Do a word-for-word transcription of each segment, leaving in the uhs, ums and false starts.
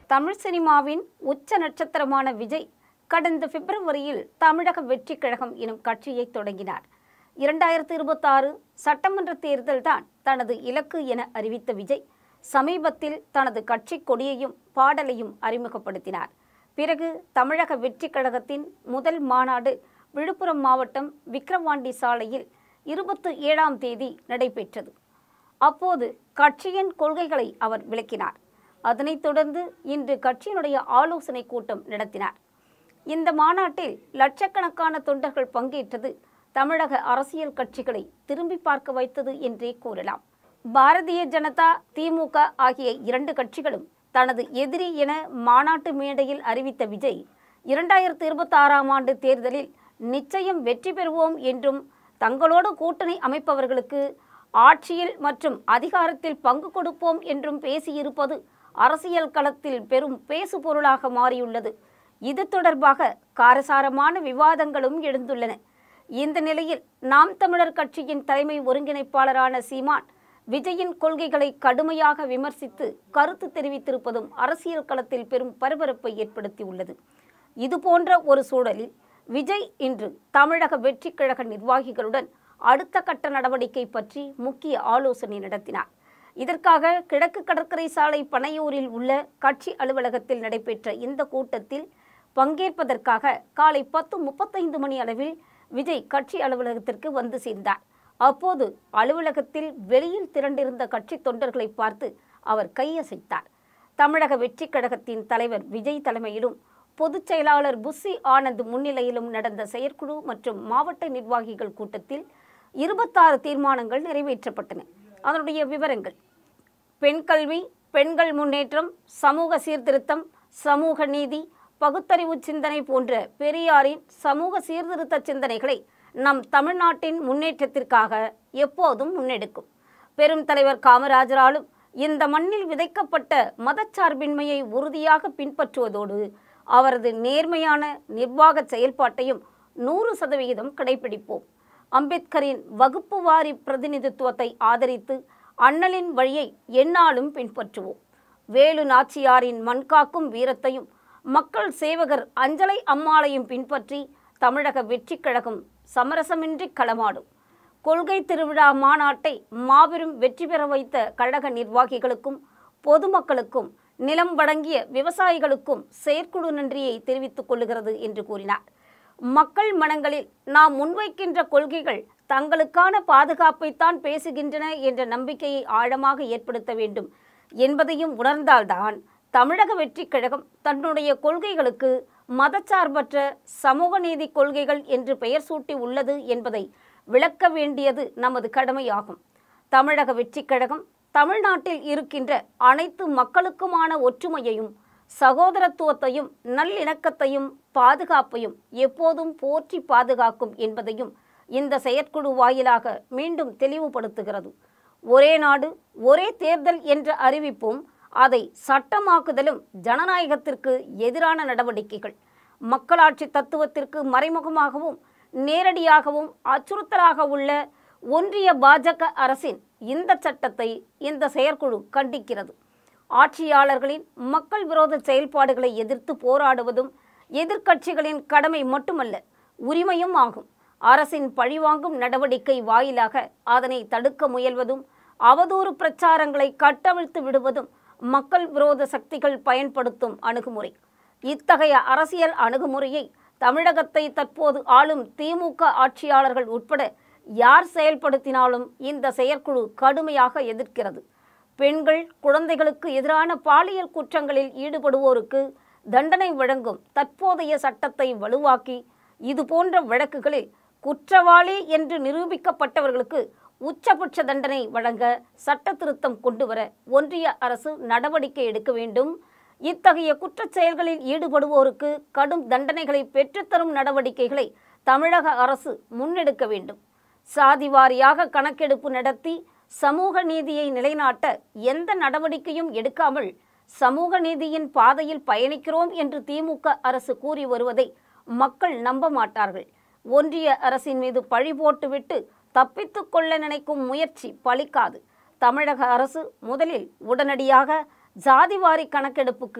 தமிழ் சினிமாவின் உச்ச நட்சத்திரமான விஜய் கடந்த பிப்ரவரியில் தமிழக வெற்றி கழகம் எனும் கட்சியை தொடங்கினார். இரண்டாயிரத்தி இருபத்தி ஆறு சட்டமன்ற தேர்தல் தான் தனது இலக்கு என அறிவித்த விஜய் சமீபத்தில் தனது கட்சி கொடியையும் பாடலையும் அறிமுகப்படுத்தினார். பிறகு தமிழக வெற்றி கழகத்தின் முதல் மாநாடு விழுப்புரம் மாவட்டம் விக்கிரவாண்டி சாலையில் இருபத்தி ஏழாம் தேதி நடைபெற்றது. அப்போது கட்சியின் கொள்கைகளை அவர் விளக்கினார். அதனைத் தொடர்ந்து இன்று கட்சியினுடைய ஆலோசனை கூட்டம் நடத்தினார். இந்த மாநாட்டில் லட்சக்கணக்கான தொண்டர்கள் பங்கேற்றது தமிழக அரசியல் கட்சிகளை திரும்பி பார்க்க வைத்தது என்றே கூறலாம். பாரதிய ஜனதா, திமுக ஆகிய இரண்டு கட்சிகளும் தனது எதிரி என மாநாட்டு மேடையில் அறிவித்த விஜய், இரண்டாயிரத்தி இருபத்தி ஆறாம் ஆண்டு தேர்தலில் நிச்சயம் வெற்றி பெறுவோம் என்றும் தங்களோடு கூட்டணி அமைப்பவர்களுக்கு ஆட்சியில் மற்றும் அதிகாரத்தில் பங்கு கொடுப்போம் என்றும் பேசியிருப்பது அரசியல் களத்தில் பெரும் பேசு பொருளாக மாறியுள்ளது. இது தொடர்பாக காரசாரமான விவாதங்களும் எழுந்துள்ளன. இந்த நிலையில் நாம் தமிழர் கட்சியின் தலைமை ஒருங்கிணைப்பாளரான சீமான் விஜயின் கொள்கைகளை கடுமையாக விமர்சித்து கருத்து தெரிவித்திருப்பதும் அரசியல் களத்தில் பெரும் பரபரப்பை ஏற்படுத்தியுள்ளது. இதுபோன்ற ஒரு சூழலில் விஜய் இன்று தமிழக வெற்றி கழக நிர்வாகிகளுடன் அடுத்த கட்ட நடவடிக்கை பற்றி முக்கிய ஆலோசனை நடத்தினார். இதற்காக கிழக்கு கடற்கரை சாலை பனையூரில் உள்ள கட்சி அலுவலகத்தில் நடைபெற்ற இந்த கூட்டத்தில் பங்கேற்பதற்காக காலை பத்து முப்பத்தைந்து மணி அளவில் விஜய் கட்சி அலுவலகத்திற்கு வந்து சேர்ந்தார். அப்போது அலுவலகத்தில் வெளியில் திரண்டிருந்த கட்சி தொண்டர்களை பார்த்து அவர் கையசைத்தார். தமிழக வெற்றி கழகத்தின் தலைவர் விஜய் தலைமையிலும் பொதுச் செயலாளர் புஸ்ஸி ஆனந்த் முன்னிலையிலும் நடந்த செயற்குழு மற்றும் மாவட்ட நிர்வாகிகள் கூட்டத்தில் இருபத்தாறு தீர்மானங்கள் நிறைவேற்றப்பட்டன. அதனுடைய விவரங்கள்: பெண் கல்வி, பெண்கள் முன்னேற்றம், சமூக சீர்திருத்தம், சமூக நீதி, பகுத்தறிவு சிந்தனை போன்ற பெரியாரின் சமூக சீர்திருத்த சிந்தனைகளை நம் தமிழ்நாட்டின் முன்னேற்றத்திற்காக எப்போதும் முன்னெடுக்கும். பெரும் தலைவர் காமராஜராலும் இந்த மண்ணில் விதைக்கப்பட்ட மதச்சார்பின்மையை உறுதியாக பின்பற்றுவதோடு அவரது நேர்மையான நிர்வாக செயல்பாட்டையும் நூறு சதவிகிதம் கடைபிடிப்போம். அம்பேத்கரின் வகுப்பு வாரி பிரதிநிதித்துவத்தை ஆதரித்து அண்ணலின் வழியை எந்நாளும் பின்பற்றுவோம். வேலு நாச்சியாரின் மண்காக்கும் வீரத்தையும் மக்கள் சேவகர் அஞ்சலை அம்மாளையும் பின்பற்றி தமிழக வெற்றி கழகம் சமரசமின்றி களமாடும். கொள்கை திருவிழா மாநாட்டை மாபெரும் வெற்றி பெற வைத்த கழக நிர்வாகிகளுக்கும் பொதுமக்களுக்கும் நிலம் வழங்கிய விவசாயிகளுக்கும் செயற்குழு நன்றியை தெரிவித்துக் கொள்கிறது என்று கூறினார். மக்கள் மனங்களில் நாம் முன்வைக்கின்ற கொள்கைகள் தங்களுக்கான பாதுகாப்பைத்தான் பேசுகின்றன என்ற நம்பிக்கையை ஆழமாக ஏற்படுத்த வேண்டும் என்பதையும் உணர்ந்தால்தான் தமிழக வெற்றி கழகம் தன்னுடைய கொள்கைகளுக்கு மதச்சார்பற்ற சமூக நீதி கொள்கைகள் என்று பெயர் சூட்டி உள்ளது என்பதை விளக்க வேண்டியது நமது கடமையாகும். தமிழக வெற்றி கழகம் தமிழ்நாட்டில் இருக்கின்ற அனைத்து மக்களுக்குமான ஒற்றுமையையும் சகோதரத்துவத்தையும் நல்லிணக்கத்தையும் பாதுகாப்பையும் எப்போதும் போற்றி பாதுகாக்கும் என்பதையும் இந்த செயற்குழு வாயிலாக மீண்டும் தெளிவுபடுத்துகிறது. ஒரே நாடு ஒரே தேர்தல் என்ற அறிவிப்பும் அதை சட்டமாக்குதலும் ஜனநாயகத்திற்கு எதிரான நடவடிக்கைகள். மக்களாட்சி தத்துவத்திற்கு மறைமுகமாகவும் நேரடியாகவும் அச்சுறுத்தலாக உள்ள ஒன்றிய பாஜக அரசின் இந்த சட்டத்தை இந்த செயற்குழு கண்டிக்கிறது. ஆட்சியாளர்களின் மக்கள் விரோத செயல்பாடுகளை எதிர்த்து போராடுவதும் எதிர்க்கட்சிகளின் கடமை மட்டுமல்ல, உரிமையும் ஆகும். அரசின் பழிவாங்கும் நடவடிக்கை வாயிலாக அதனை தடுக்க முயல்வதும் அவதூறு பிரச்சாரங்களை கட்டவிழ்த்து விடுவதும் மக்கள் விரோத சக்திகள் பயன்படுத்தும் அணுகுமுறை. இத்தகைய அரசியல் அணுகுமுறையை தமிழகத்தை தற்போது ஆளும் திமுக ஆட்சியாளர்கள் உட்பட யார் செயல்படுத்தினாலும் இந்த செயற்குழு கடுமையாக எதிர்க்கிறது. பெண்கள், குழந்தைகளுக்கு எதிரான பாலியல் குற்றங்களில் ஈடுபடுவோருக்கு தண்டனை வழங்கும் தற்போதைய சட்டத்தை வலுவாக்கி இதுபோன்ற வழக்குகளில் குற்றவாளி என்று நிரூபிக்கப்பட்டவர்களுக்கு உச்சபட்ச தண்டனை வழங்க சட்ட திருத்தம் கொண்டுவர ஒன்றிய அரசு நடவடிக்கை எடுக்க வேண்டும். இத்தகைய குற்றச் செயல்களில் ஈடுபடுவோருக்கு கடும் தண்டனைகளை பெற்றுத்தரும் நடவடிக்கைகளை தமிழக அரசு முன்னெடுக்க வேண்டும். சாதி வாரியாக கணக்கெடுப்பு நடத்தி சமூக நீதியை நிலைநாட்ட எந்த நடவடிக்கையும் எடுக்காமல் சமூக நீதியின் பாதையில் பயணிக்கிறோம் என்று திமுக அரசு கூறி வருவதை மக்கள் நம்ப மாட்டார்கள். ஒன்றிய அரசின் மீது பழி போட்டுவிட்டு தப்பித்து கொள்ள நினைக்கும் முயற்சி பலிக்காது. தமிழக அரசு முதலில் உடனடியாக ஜாதிவாரி கணக்கெடுப்புக்கு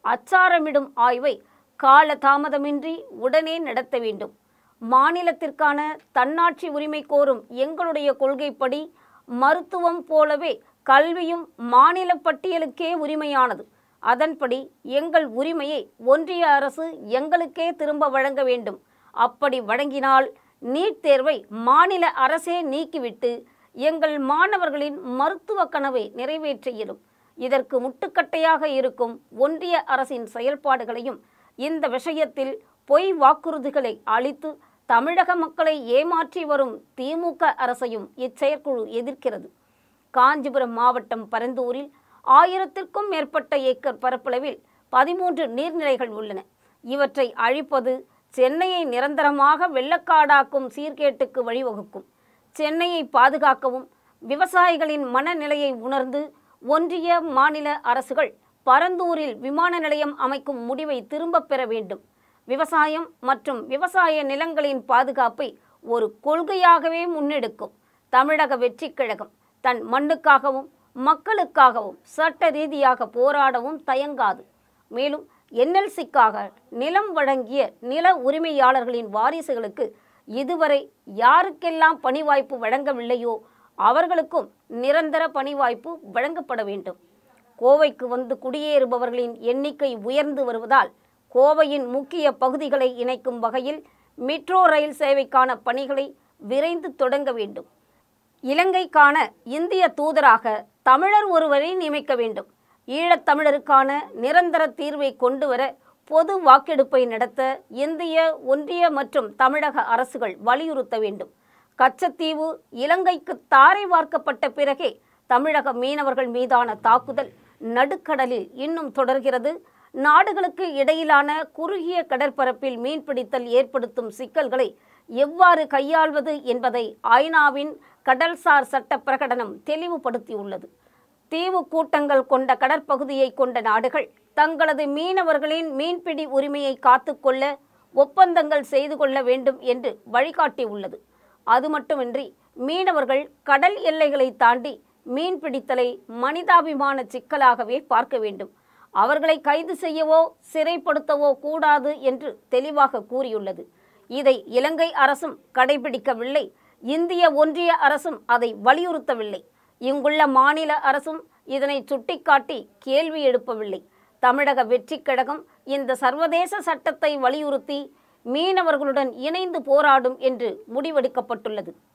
அச்சாரமிடும் ஆய்வை கால தாமதமின்றி உடனே நடத்த வேண்டும். மாநிலத்திற்கான தன்னாட்சி உரிமை கோரும் எங்களுடைய கொள்கைப்படி மருத்துவம் போலவே கல்வியும் மாநில பட்டியலுக்கே உரிமையானது. அதன்படி எங்கள் உரிமையை ஒன்றிய அரசு எங்களுக்கே திரும்ப வழங்க வேண்டும். அப்படி வழங்கினால் நீட் தேர்வை மாநில அரசே நீக்கிவிட்டு எங்கள் மாணவர்களின் மருத்துவ கனவை நிறைவேற்ற இயலும். இதற்கு முட்டுக்கட்டையாக இருக்கும் ஒன்றிய அரசின் செயல்பாடுகளையும் இந்த விஷயத்தில் பொய் வாக்குறுதிகளை அளித்து தமிழக மக்களை ஏமாற்றி வரும் திமுக அரசையும் இச்செயற்குழு எதிர்க்கிறது. காஞ்சிபுரம் மாவட்டம் பரந்தூரில் ஆயிரத்திற்கும் மேற்பட்ட ஏக்கர் பரப்பளவில் பதிமூன்று நீர்நிலைகள் உள்ளன. இவற்றை அழிப்பது சென்னையை நிரந்தரமாக வெள்ளக்காடாக்கும் சீர்கேட்டுக்கு வழிவகுக்கும். சென்னையை பாதுகாக்கவும் விவசாயிகளின் மனநிலையை உணர்ந்து ஒன்றிய மாநில அரசுகள் பரந்தூரில் விமான நிலையம் அமைக்கும் முடிவை திரும்பப் பெற வேண்டும். விவசாயம் மற்றும் விவசாய நிலங்களின் பாதுகாப்பை ஒரு கொள்கையாகவே முன்னெடுக்கும் தமிழக வெற்றிக் கழகம் தன் மண்ணுக்காகவும் மக்களுக்காகவும் சட்ட ரீதியாக போராடவும் தயங்காது. மேலும் என்எல்சிக்காக நிலம் வழங்கிய நில உரிமையாளர்களின் வாரிசுகளுக்கு இதுவரை யாருக்கெல்லாம் பணி வாய்ப்பு வழங்கவில்லையோ அவர்களுக்கும் நிரந்தர பணி வாய்ப்பு வழங்கப்பட வேண்டும். கோவைக்கு வந்து குடியேறுபவர்களின் எண்ணிக்கை உயர்ந்து வருவதால் கோவையின் முக்கிய பகுதிகளை இணைக்கும் வகையில் மெட்ரோ ரயில் சேவைக்கான பணிகளை விரைந்து தொடங்க வேண்டும். இலங்கைக்கான இந்திய தூதராக தமிழர் ஒருவரை நியமிக்க வேண்டும். ஈழத்தமிழருக்கான நிரந்தர தீர்வை கொண்டுவர பொது வாக்கெடுப்பை நடத்த இந்திய ஒன்றிய மற்றும் தமிழக அரசுகள் வலியுறுத்த வேண்டும். கச்சத்தீவு இலங்கைக்கு தாரை வார்க்கப்பட்ட பிறகே தமிழக மீனவர்கள் மீதான தாக்குதல் நடுக்கடலில் இன்னும் தொடர்கிறது. நாடுகளுக்கு இடையிலான குறுகிய கடற்பரப்பில் மீன்பிடித்தல் ஏற்படுத்தும் சிக்கல்களை எவ்வாறு கையாள்வது என்பதை ஐநாவின் கடல்சார் சட்ட பிரகடனம் தெளிவுபடுத்தியுள்ளது. தீவு கூட்டங்கள் கொண்ட கடற்பகுதியை கொண்ட நாடுகள் தங்களது மீனவர்களின் மீன்பிடி உரிமையை காத்துக்கொள்ள ஒப்பந்தங்கள் செய்து கொள்ள வேண்டும் என்று வழிகாட்டியுள்ளது. அது மட்டுமின்றி மீனவர்கள் கடல் எல்லைகளை தாண்டி மீன்பிடித்தலை மனிதாபிமான சிக்கலாகவே பார்க்க வேண்டும். அவர்களை கைது செய்யவோ சிறைப்படுத்தவோ கூடாது என்று தெளிவாக கூறியுள்ளது. இதை இலங்கை அரசும் கடைபிடிக்கவில்லை. இந்திய ஒன்றிய அரசும் அதை வலியுறுத்தவில்லை. இங்குள்ள மாநில அரசும் இதனை சுட்டிக்காட்டி கேள்வி எழுப்பவில்லை. தமிழக வெற்றிக் கழகம் இந்த சர்வதேச சட்டத்தை வலியுறுத்தி மீனவர்களுடன் இணைந்து போராடும் என்று முடிவெடுக்கப்பட்டுள்ளது.